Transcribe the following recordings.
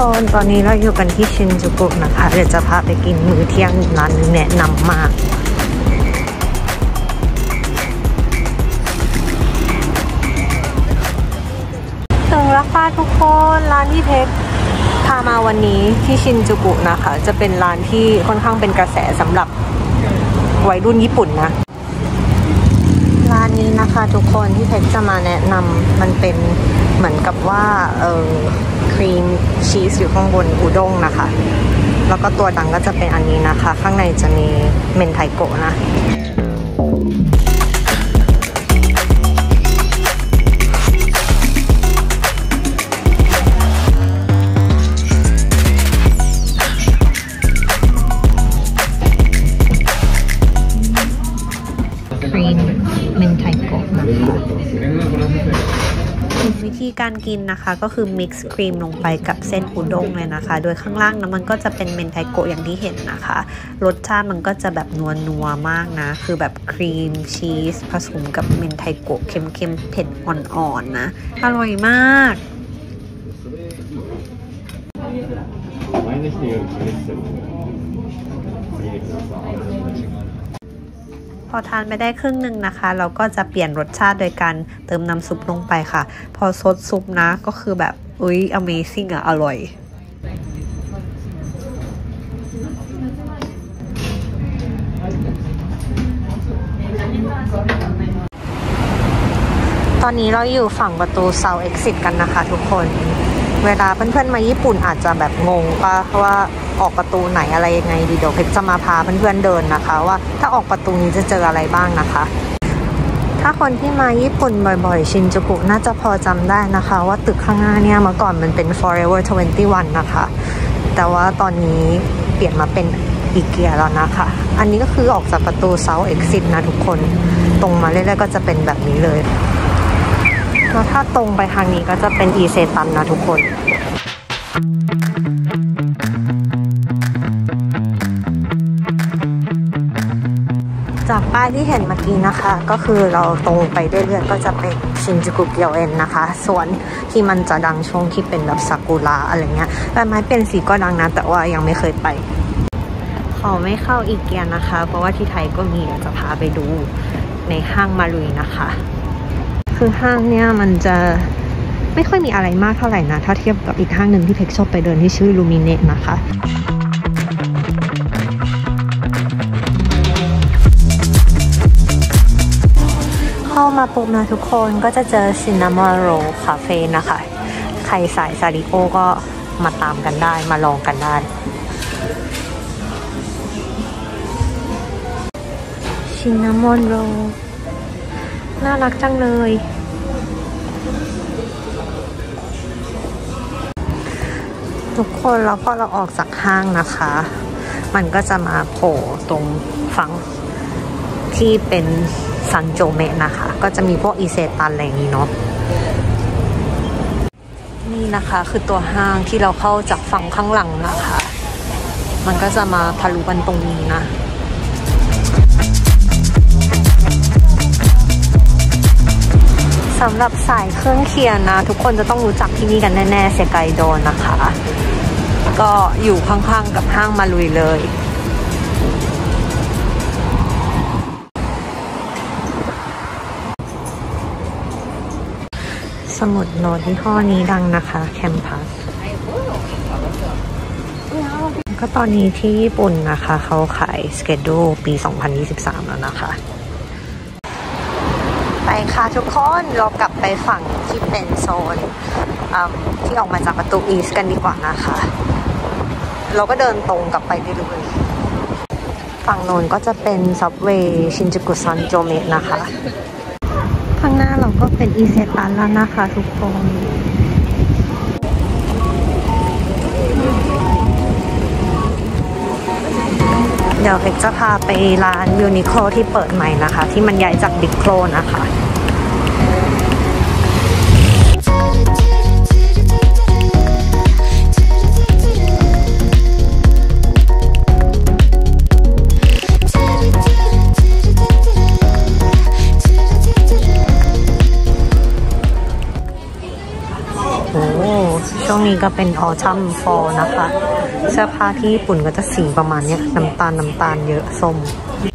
คนตอนนี้เราอยู่กันที่ชินจูกุนะคะเดี๋ยวจะพาไปกินมื้อเที่ยงร้านนึงแนะนำมากถึงแล้วค่ะทุกคนร้านที่เพชรพามาวันนี้ที่ชินจูกุนะคะจะเป็นร้านที่ค่อนข้างเป็นกระแสสำหรับวัยรุ่นญี่ปุ่นนะร้านนี้นะคะทุกคนที่เพชรจะมาแนะนำมันเป็นเหมือนกับว่าครีมชีสอยู่ข้างบนอุด้งนะคะแล้วก็ตัวดังก็จะเป็นอันนี้นะคะข้างในจะมีเมนไทโกะนะครีมเมนไทโกะนะคะวิธีการกินนะคะก็คือมิกซ์ครีมลงไปกับเส้นอุด้งเลยนะคะโดยข้างล่างนะมันก็จะเป็นเมนไทโกะอย่างที่เห็นนะคะรสชาติมันก็จะแบบนัวมากนะคือแบบครีมชีสผสมกับเมนไทโกะเค็มๆเผ็ดอ่อนๆนะอร่อยมากพอทานไปได้ครึ่งหนึ่งนะคะเราก็จะเปลี่ยนรสชาติโดยการเติมน้ำซุปลงไปค่ะพอซดซุปนะก็คือแบบAmazing อ่ะอร่อยตอนนี้เราอยู่ฝั่งประตู South Exit กันนะคะทุกคนเวลาเพื่อนๆมาญี่ปุ่นอาจจะแบบงงป่ะว่าออกประตูไหนอะไรยังไงดีเดี๋ยวเพชรจะมาพาเพื่อนๆเดินนะคะว่าถ้าออกประตูนี้จะเจออะไรบ้างนะคะถ้าคนที่มาญี่ปุ่นบ่อยๆชินจูกุน่าจะพอจำได้นะคะว่าตึกข้างหน้าเนี่ยเมื่อก่อนมันเป็น Forever 21 นะคะแต่ว่าตอนนี้เปลี่ยนมาเป็นอีเกียแล้วนะคะอันนี้ก็คือออกจากประตู South Exit นะทุกคนตรงมาเรื่อยๆก็จะเป็นแบบนี้เลยแล้วถ้าตรงไปทางนี้ก็จะเป็นอีเซตันนะทุกคนจากป้ายที่เห็นเมื่อกี้นะคะก็คือเราตรงไปเรื่อยๆก็จะเป็นชินจูกุเกียวเอ็นนะคะส่วนที่มันจะดังช่วงที่เป็นแบบซากุระอะไรเงี้ยใบไม้เป็นสีก็ดังนะแต่ว่ายังไม่เคยไปขอไม่เข้าอีเกียนะคะเพราะว่าที่ไทยก็มีเดี๋ยวจะพาไปดูในห้างมารุยนะคะคือห้างเนี่ยมันจะไม่ค่อยมีอะไรมากเท่าไหร่นะถ้าเทียบกับอีกห้างหนึ่งที่เพกชอบไปเดินที่ชื่อลูมิเนตนะคะเข้ามาปุ๊บนะทุกคนก็จะเจอซินนามอนโรลคาเฟ่นะคะใครสายซาริโอก็มาตามกันได้มาลองกันได้ซินนามอนโรลน่ารักจังเลยทุกคนแล้วพอเราออกจากห้างนะคะมันก็จะมาโผล่ตรงฝั่งที่เป็นซันโจเมะนะคะก็จะมีพวกอิเซตันอะไรอย่างนี้เนาะนี่นะคะคือตัวห้างที่เราเข้าจากฝั่งข้างหลังนะคะมันก็จะมาทะลุกันตรงนี้นะสำหรับสายเครื่องเคียงนะทุกคนจะต้องรู้จักที่นี่กันแน่ๆเซไกโดนนะคะก็อยู่ข้างๆกับห้างมาลุยเลยสมุดโน้ตยี่ห้อนี้ดังนะคะแคมปัสก็ตอนนี้ที่ญี่ปุ่นนะคะเขาขายสเกดูปี2023แล้วนะคะไปค่ะทุกคนเรากลับไปฝั่งที่เป็นโซนที่ออกมาจากประตูอีสกันดีกว่านะคะเราก็เดินตรงกลับไปได้เลยฝั่งโน้นก็จะเป็นซับเวย์ชินจูกุซันโจเมะนะคะข้างหน้าเราก็เป็นอีเซตันแล้วนะคะทุกคนเดี๋ยวเพชรจะพาไปร้านยูนิโคลที่เปิดใหม่นะคะที่มันย้ายจากบิ๊กโคลนะคะช่วงนี้ก็เป็นออทัมฟอลนะคะเสื้อผ้าที่ญี่ปุ่นก็จะสีประมาณนี้น้ำตาลเยอะส้ม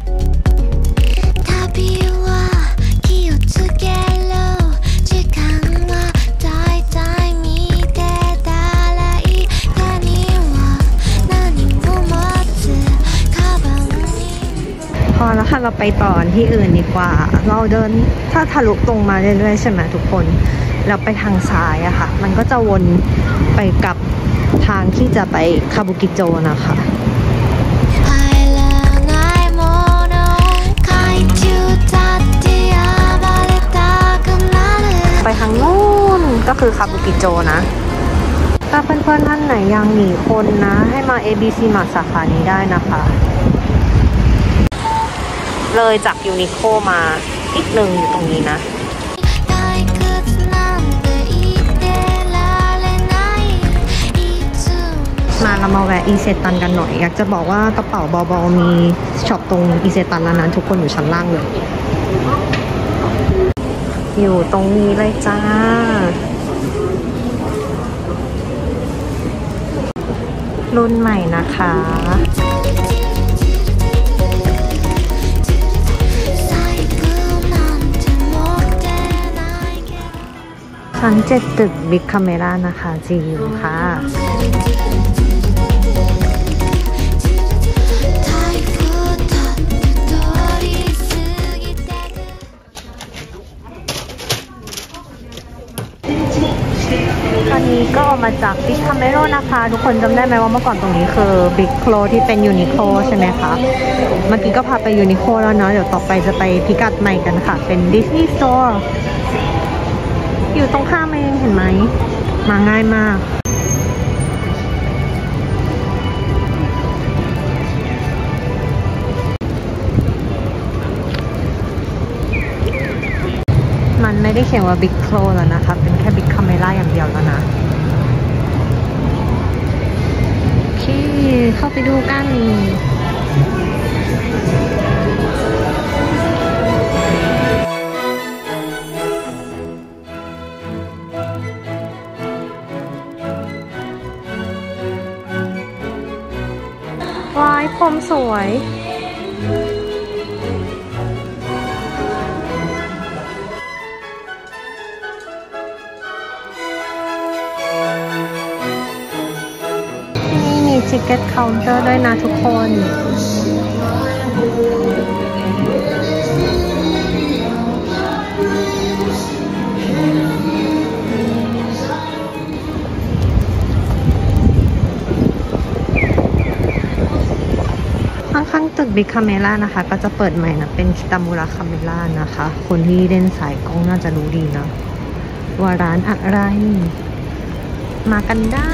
พอแล้วค่ะเราไปต่อที่อื่นดีกว่าเราเดินถ้าทะลุตรงมาเรื่อยๆใช่ไหมทุกคนเราไปทางซ้ายอะค่ะมันก็จะวนไปกับทางที่จะไปคาบุกิโจนะคะไปทางนู้นก็คือคาบุกิโจนะถ้าเพื่อนๆท่านไหนยังหนีคนนะให้มา ABC Mart สาขานี้ได้นะคะเลยจากยูนิโคมาอีกหนึ่งอยู่ตรงนี้นะมาเรามาแวะอีเซตันกันหน่อยอยากจะบอกว่ากระเป๋าบอมีช็อปตรงอีเซตันแล้วนั้นทุกคนอยู่ชั้นล่างเลยอยู่ตรงนี้เลยจ้ารุ่นใหม่นะคะชั้น7ตึกบิ๊กคาเมร่านะคะจีนค่ะตอนนี้ก็ออกมาจากบิ๊กคาเมร่านะคะทุกคนจำได้ไหมว่าเมื่อก่อนตรงนี้คือบิ๊กโคลที่เป็นยูนิโคใช่ไหมคะเมื่อกี้ก็พาไปยูนิโคแล้วเนาะเดี๋ยวต่อไปจะไปพิกัดใหม่กันค่ะเป็นดิสนีย์สโตร์อยู่ตรงข้ามเองเห็นไหมมาง่ายมากมันไม่ได้เขียนว่า Big Clo แล้วนะคะเป็นแค่ Big Camera อย่างเดียวแล้วนะโอเคเข้าไปดูกันวายผมสวยที่นี่มีทิกเก็ตเคาน์เตอร์ด้วยนะทุกคนข้างๆตึกบิ๊กคาเมล่านะคะก็จะเปิดใหม่นะเป็นคิตามุระคาเมล่านะคะคนที่เล่นสายกล้องน่าจะรู้ดีนะว่าร้านอะไรมากันได้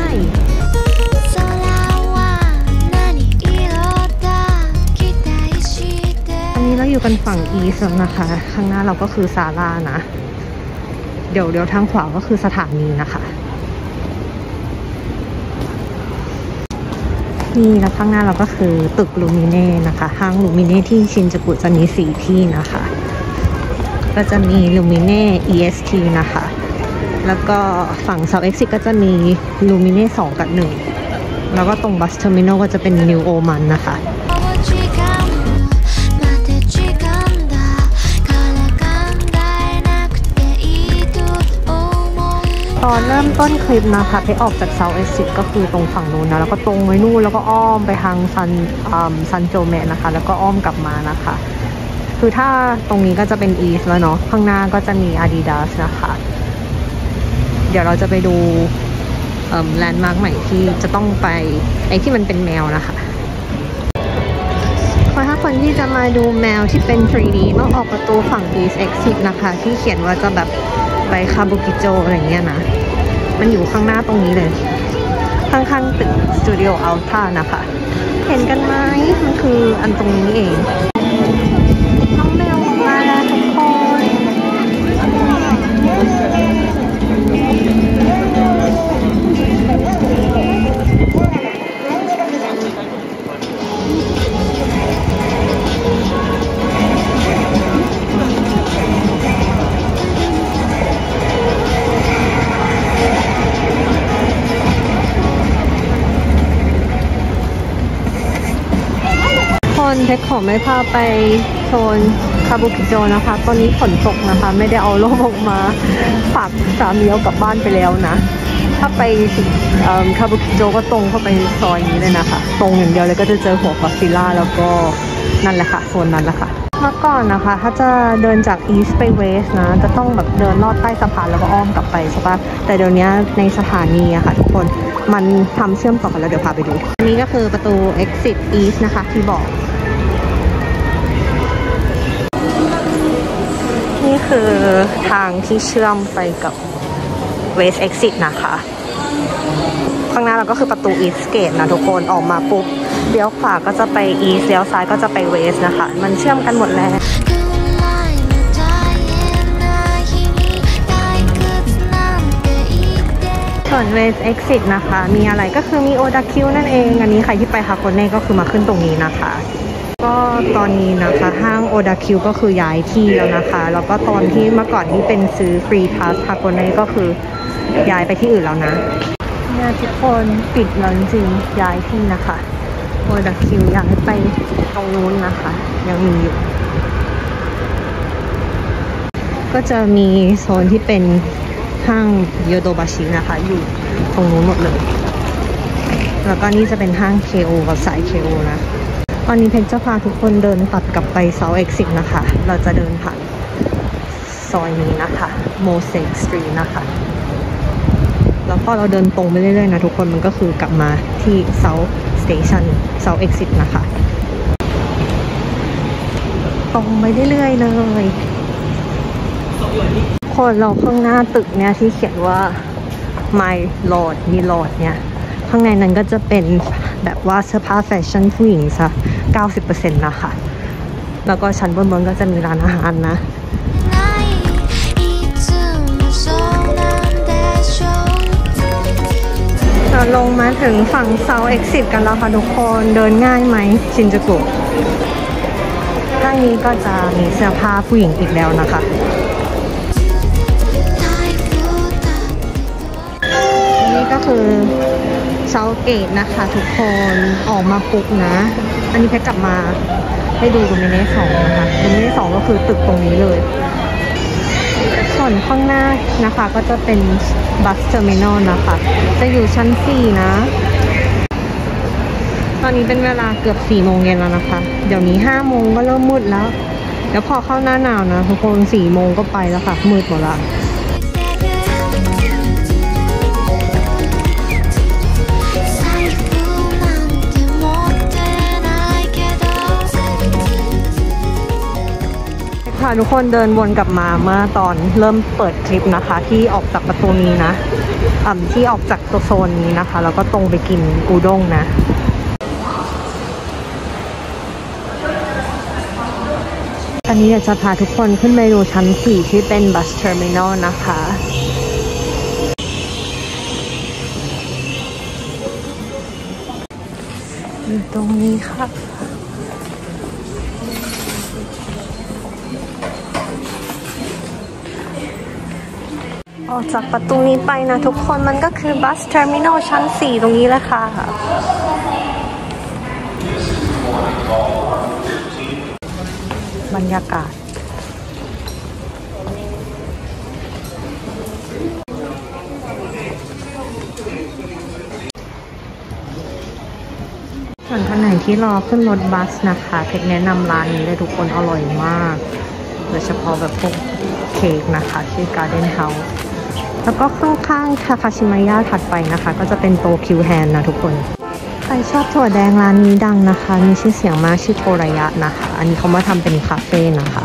อันนี้เราอยู่กันฝั่งอีสต์นะคะข้างหน้าเราก็คือซาร่านะเดี๋ยวทางขวาก็คือสถานีนะคะนี่แล้วข้างหน้าเราก็คือตึกลูมิเน่นะคะห้างลูมิเน่ที่ชินจูกุจะมี4ที่นะคะก็จะมีลูมิเน่ EST นะคะแล้วก็ฝั่ง South Exit ก็จะมีลูมิเน่2กับ1แล้วก็ตรงบัสเทอร์มินอลก็จะเป็น New Oman นะคะตอนเริ่มต้นคลิปนะคะที่ออกจาก South Exit ก็คือตรงฝั่งนู้นนะแล้วก็ตรงไว้นู่นแล้วก็อ้อมไปทางซันโจเมะนะคะแล้วก็อ้อมกลับมานะคะคือถ้าตรงนี้ก็จะเป็น East แล้วเนาะข้างหน้าก็จะมี Adidas นะคะเดี๋ยวเราจะไปดูแลนด์มาร์คใหม่ที่จะต้องไปไอ้ที่มันเป็นแมวนะคะถ้าคนที่จะมาดูแมวที่เป็น 3D ต้องออกประตูฝั่ง East Exit นะคะที่เขียนว่าจะแบบไปคาบุกิโจอะไรเงี้ยนะมันอยู่ข้างหน้าตรงนี้เลยข้างๆตึกสตูดิโออัลต้านะคะเห็นกันไหมมันคืออันตรงนี้เองน้องแมวมาแล้วทุกคนคนเพชรขอไม่พาไปโซนคาบุกิโจนะคะตอนนี้ฝนตกนะคะไม่ได้เอาร่มออกมาฝากสามีเอากลับบ้านไปแล้วนะถ้าไปคาบุกิโจก็ตรงเข้าไปซอยนี้เลยนะคะตรงอย่างเดียวเลยก็จะเจอหัวก็อดซิลล่าแล้วก็นั่นแหละค่ะโซนนั้นแหละค่ะเมื่อก่อนนะคะถ้าจะเดินจากอีสต์ไปเวสต์นะจะต้องแบบเดินลอดใต้สะพานแล้วก็อ้อมกลับไปใช่ปะแต่เดี๋ยวนี้ในสถานีอะค่ะทุกคนมันทำเชื่อมต่อกันแล้วเดี๋ยวพาไปดูอันนี้ก็คือประตู exit east นะคะที่บอกนี่คือทางที่เชื่อมไปกับ west exit นะคะข้างหน้าเราก็คือประตู east gate นะทุกคนออกมาปุ๊บเลี้ยวขวาก็จะไป east เลี้ยวซ้ายก็จะไป west นะคะมันเชื่อมกันหมดแล้วส่วน west exit นะคะมีอะไรก็คือมีโอดาคิวนั่นเองอันนี้ใครที่ไปฮาโกเน่ก็คือมาขึ้นตรงนี้นะคะก็ตอนนี้นะคะห้างโอดาคิวก็คือย้ายที่แล้วนะคะแล้วก็ตอนที่เมื่อก่อนที่เป็นซื้อฟรีพาสฮาโกเน่ก็คือย้ายไปที่อื่นแล้วนะเนี่ยทุกคนปิดแล้วจริงๆย้ายที่นะคะโอดาคิวย้ายไปตรงนู้นนะคะยังมีอยู่ก็จะมีโซนที่เป็นห้างโยโดบาชินะคะอยู่ตรงนู้นหมดเลยแล้วก็นี่จะเป็นห้าง KO กับสาย KO นะตอนนี้เพชรจะพาทุกคนเดินตัดกลับไปเซาท์เอ็กซิสนะคะเราจะเดินผ่านซอยนี้นะคะโมเสกสตรีทนะคะแล้วพอเราเดินตรงไปเรื่อยๆนะทุกคนมันก็คือกลับมาที่เซาท์สเตชันเซาท์เอ็กซิสนะคะตรงไปเรื่อยๆเลยคนเราข้างหน้าตึกเนี่ยที่เขียนว่า My Lord มี Lord เนี่ยข้างในนั้นก็จะเป็นแบบว่าเสื้อผ้าแฟชั่นผู้หญิงซะ 90% นะคะแล้วก็ชั้นบนก็จะมีร้านอาหารนะเราลงมาถึงฝั่งเซาท์เอ็กซิสกันแล้วค่ะทุกคนเดินง่ายไหมชินจูกุข้างนี้ก็จะมีเสื้อผ้าผู้หญิงอีกแล้วนะคะนี่ก็คือเซาเกตนะคะทุกคนออกมาปุ๊บนะอันนี้เพชรกลับมาให้ดูโดมิเน่2นะคะโดมิเน่2ก็คือตึกตรงนี้เลยส่วนข้างหน้านะคะก็จะเป็นบัสเทอร์มินอลนะคะจะอยู่ชั้น4นะตอนนี้เป็นเวลาเกือบ4 โมงเย็นแล้วนะคะเดี๋ยวนี้5 โมงก็เริ่มมืดแล้วเดี๋ยวพอเข้าหน้าหนาวนะทุกคน4 โมงก็ไปแล้วค่ะมืดหมดละทุกคนเดินวนกลับมาเมื่อตอนเริ่มเปิดคลิปนะคะที่ออกจากประตูนี้นะที่ออกจากตัวโซนนี้นะคะแล้วก็ตรงไปกินอูด้งนะตอนนี้อยากจะพาทุกคนขึ้นไปดูชั้น4ที่เป็นบัสเทอร์มินอลนะคะอยู่ตรงนี้ค่ะออกจากประตูนี้ไปนะทุกคนมันก็คือบัสเทอร์มินอลชั้น4ตรงนี้แหละค่ะบรรยากาศส่วนท่านไหนที่รอขึ้นรถบัสนะคะเพชรแนะนำร้านนี้เลยทุกคนอร่อยมากโดยเฉพาะแบบพวกเค้กนะคะชื่อ Garden House แล้วก็ข้างๆทาคาชิมายะถัดไปนะคะก็จะเป็นโตคิวแฮนนะทุกคนใครชอบถั่วแดงร้านนี้ดังนะคะมีชื่อเสียงมากชื่อโทรายะนะคะอันนี้เขามาทำเป็นคาเฟ่นะคะ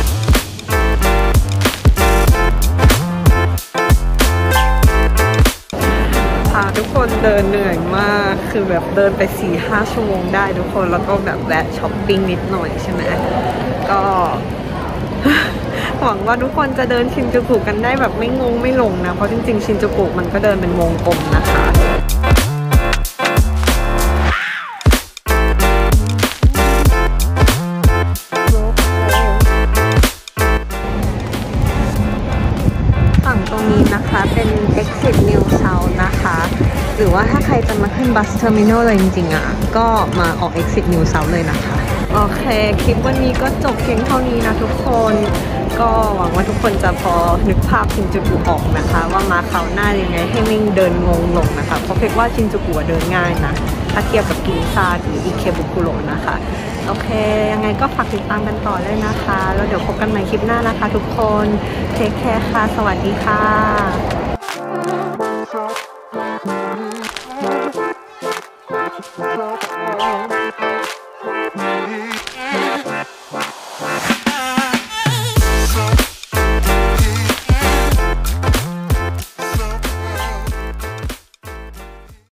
ทุกคนเดินเหนื่อยมากคือแบบเดินไป 4-5 ชั่วโมงได้ทุกคนแล้วก็แบบแวะช้อปปิ้งนิดหน่อยใช่ไหมก็หวังว่าทุกคนจะเดินชินจูกุกันได้แบบไม่งงไม่หลงนะเพราะจริงๆชินจูกุมันก็เดินเป็นวงกลมนะคะฝั่งตรงนี้นะคะเป็น exit New South นะคะหรือว่าถ้าใครจะมาขึ้นบัสเทอร์มินอลเลยจริงๆอ่ะก็มาออก exit New South เลยนะคะโอเคคลิปวันนี้ก็จบเพียงเท่านี้นะทุกคนก็หวังว่าทุกคนจะพอนึกภาพชินจูกุออกนะคะว่ามาคราวหน้ายังไงให้ไม่เดินงงลงนะคะเพราะเพกว่าชินจูกุเดินง่ายนะถ้าเทียบกับกินซาหรืออิเคบุคุโระนะคะโอเคยังไงก็ฝากติดตามกันต่อเลยนะคะแล้วเดี๋ยวพบกันใหม่คลิปหน้านะคะทุกคนเทคแคร์ค่ะสวัสดีค่ะ